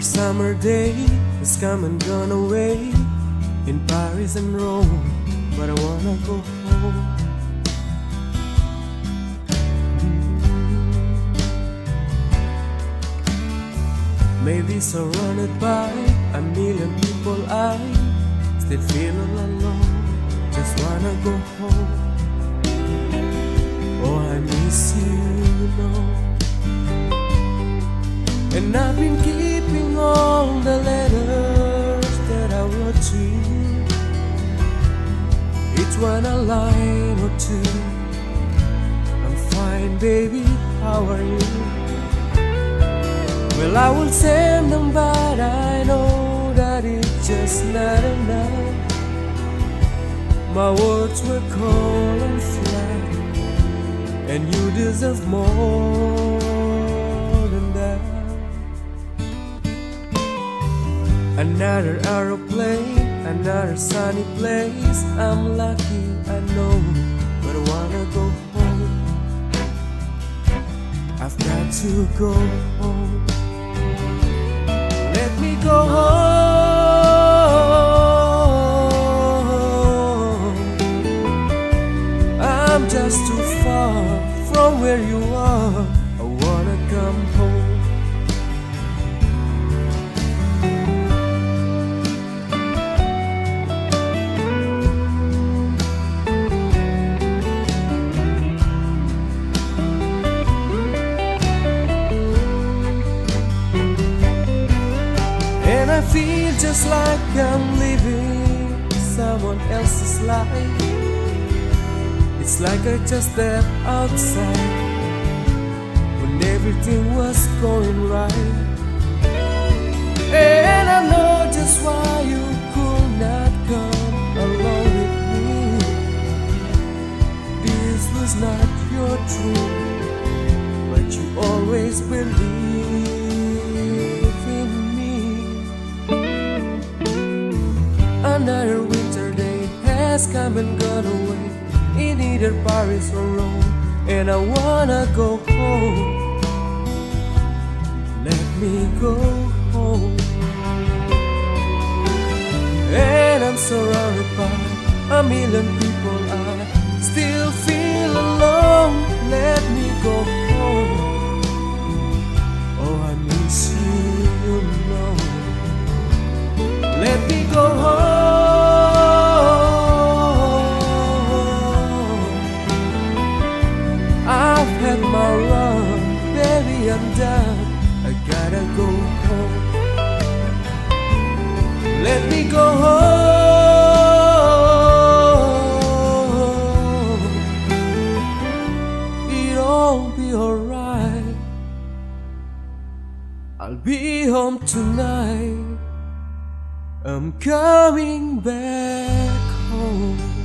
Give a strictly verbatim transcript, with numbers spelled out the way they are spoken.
Another summer day has come and gone away in Paris and Rome, but I wanna go home. Maybe surrounded by a million people, I still feel all alone. Just wanna go home. Oh, I miss you, you know. And I've been keeping all the letters that I wrote to you, each one a line or two. I'm fine, baby, how are you? Well, I will send them, but I know that it's just not enough. My words were cold and flat, and you deserve more than that. Another aeroplane, another sunny place. I'm lucky, I know, but I wanna go home. I've got to go home. Let me go home. I'm just too far from where you are. I wanna come home. I feel just like I'm living someone else's life. It's like I just stepped outside when everything was going right. And I know just why you could not come along with me. This was not your truth, but you always believed. Another winter day has come and gone away in either Paris or Rome, and I wanna go home. Let me go home. And I'm surrounded by a million people, I still feel alone. Let me go home. Oh, I miss you, you know. Let me go home. I've had my run, baby, I'm done. I gotta go home. Let me go home. It'll be alright. I'll be home tonight. I'm coming back home.